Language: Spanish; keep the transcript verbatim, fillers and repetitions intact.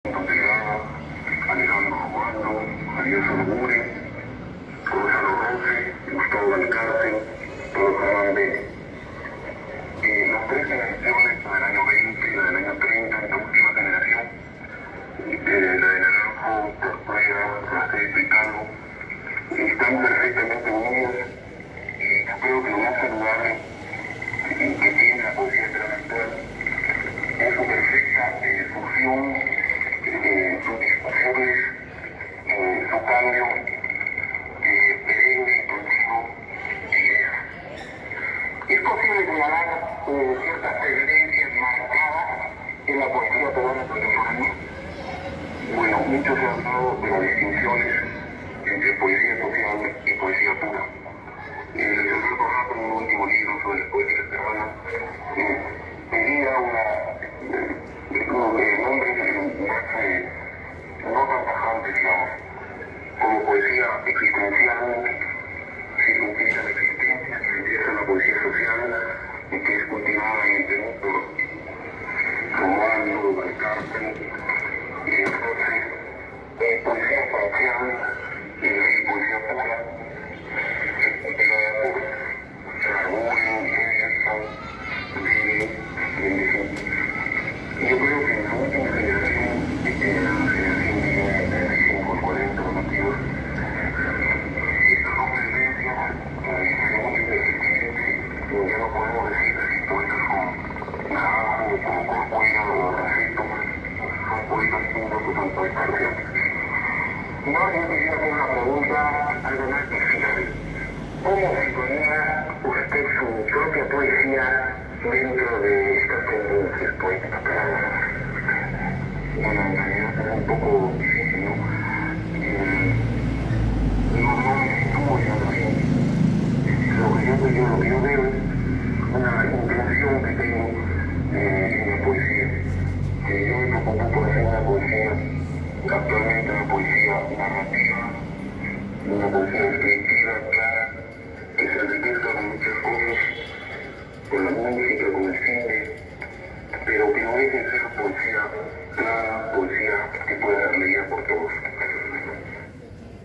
Delgado, Alejandro Jovando, Javier Sologure, Gonzalo Rose, Gustavo Valcárcel, todos hablan de eh, las tres generaciones, la del año veinte, la del año treinta, la última generación, eh, la de Naranjo, Tortuega, Rafael Ricardo, están perfectamente unidos. Y yo creo que lo más saludable eh, que tiene la poesía peruana actual es su perfecta eh, fusión, eh, sus discusiones, eh, su cambio eh, perenne y continuo de ideas. Es posible señalar eh, ciertas tendencias marcadas en la poesía peruana contemporánea. Bueno, mucho se ha hablado de las distinciones entre poesía social y poesía pura. Eh, el doctor Corrato, en un último libro sobre la poética peruana, eh, pedía una, eh, eh, nombres más eh, no tan tajantes, digamos, como poesía existencial, circunscrita a la existencia, que vendría a ser una poesía social, y que es cultivada en el Perú por Romano, Valcárcel, y entonces eh, poesía social, es decir, poesía pura, cultivada por Saragüen, Emerson, Billy, y en definitiva. Yo creo que en la última generación, en la generación de treinta y cinco, cuarenta, nativos, estas dos tendencias, según indefectiblemente, ya no podemos decir si poetas como Naranjo, como Corcuera o Raceto son poetas puros o son poetas sociales. No, yo quisiera hacer una pregunta algo más difícil. ¿Cómo situaría usted su propia poesía dentro de estas tendencias poéticas peruanas? Bueno, en realidad es un poco difícil, ¿no? Eh, no, no me sitúo en algo así. Lo que yo, yo, lo que yo veo es una intención que tengo eh, en la poesía. Que yo me preocupo por hacer una poesía, actualmente una poesía narrativa, una poesía descriptiva, clara, que se enriquezca con muchas cosas, con la música, con el cine, pero que no deje de ser poesía clara, poesía que pueda ser leída por todos.